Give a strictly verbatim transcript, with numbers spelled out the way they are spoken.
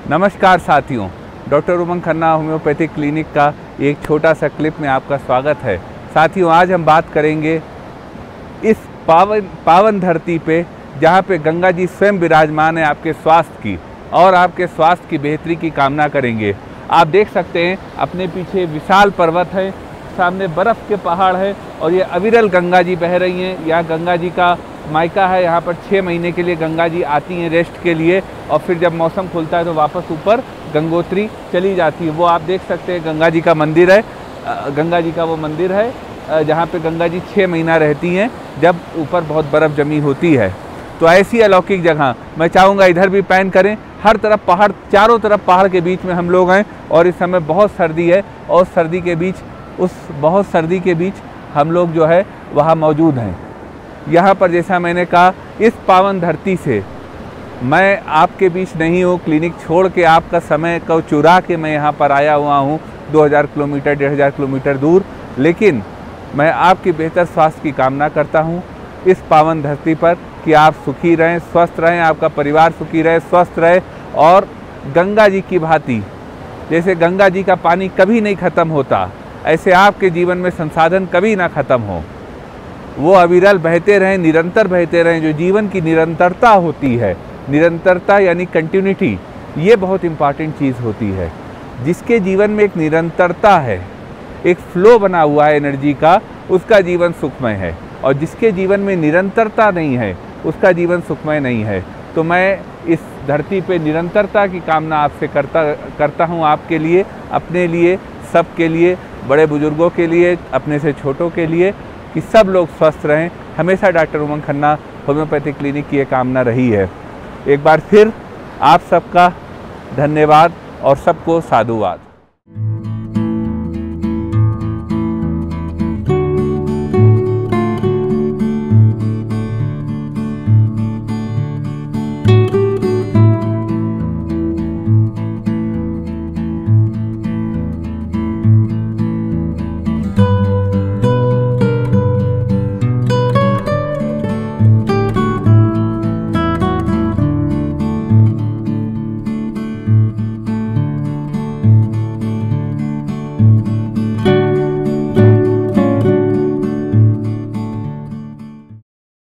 नमस्कार साथियों, doctor Umang Khanna homeopathic clinic का एक छोटा सा क्लिप में आपका स्वागत है। साथियों, आज हम बात करेंगे इस पावन पावन धरती पे जहाँ पे गंगा जी स्वयं विराजमान है आपके स्वास्थ्य की और आपके स्वास्थ्य की बेहतरी की कामना करेंगे। आप देख सकते हैं अपने पीछे विशाल पर्वत है, सामने बर्फ़ के पहाड़ है और ये अविरल गंगा जी बह रही हैं। यहाँ गंगा जी का मायका है, यहाँ पर छः महीने के लिए गंगा जी आती हैं रेस्ट के लिए और फिर जब मौसम खुलता है तो वापस ऊपर गंगोत्री चली जाती है। वो आप देख सकते हैं गंगा जी का मंदिर है, गंगा जी का वो मंदिर है जहाँ पे गंगा जी छः महीना रहती हैं जब ऊपर बहुत बर्फ़ जमी होती है। तो ऐसी अलौकिक जगह मैं चाहूँगा इधर भी पैन करें। हर तरफ पहाड़, चारों तरफ पहाड़ के बीच में हम लोग हैं और इस समय बहुत सर्दी है और सर्दी के बीच उस बहुत सर्दी के बीच हम लोग जो है वहाँ मौजूद हैं। यहाँ पर जैसा मैंने कहा, इस पावन धरती से मैं आपके बीच नहीं हूँ, क्लिनिक छोड़ के आपका समय को चुरा के मैं यहाँ पर आया हुआ हूँ दो हज़ार किलोमीटर डेढ़ हज़ार किलोमीटर दूर, लेकिन मैं आपकी बेहतर स्वास्थ्य की कामना करता हूँ इस पावन धरती पर कि आप सुखी रहें, स्वस्थ रहें, आपका परिवार सुखी रहे, स्वस्थ रहे और गंगा जी की भांति जैसे गंगा जी का पानी कभी नहीं ख़त्म होता, ऐसे आपके जीवन में संसाधन कभी ना ख़त्म हो, वो अविरल बहते रहें, निरंतर बहते रहें। जो जीवन की निरंतरता होती है, निरंतरता यानी कंटिन्यूटी, ये बहुत इम्पॉर्टेंट चीज़ होती है। जिसके जीवन में एक निरंतरता है, एक फ्लो बना हुआ है एनर्जी का, उसका जीवन सुखमय है और जिसके जीवन में निरंतरता नहीं है उसका जीवन सुखमय नहीं है। तो मैं इस धरती पे निरंतरता की कामना आपसे करता करता हूँ, आपके लिए, अपने लिए, सबके लिए, बड़े बुजुर्गों के लिए, अपने से छोटों के लिए, कि सब लोग स्वस्थ रहें। हमेशा doctor Umang Khanna homeopathic clinic की ये कामना रही है। एक बार फिर आप सबका धन्यवाद और सबको साधुवाद।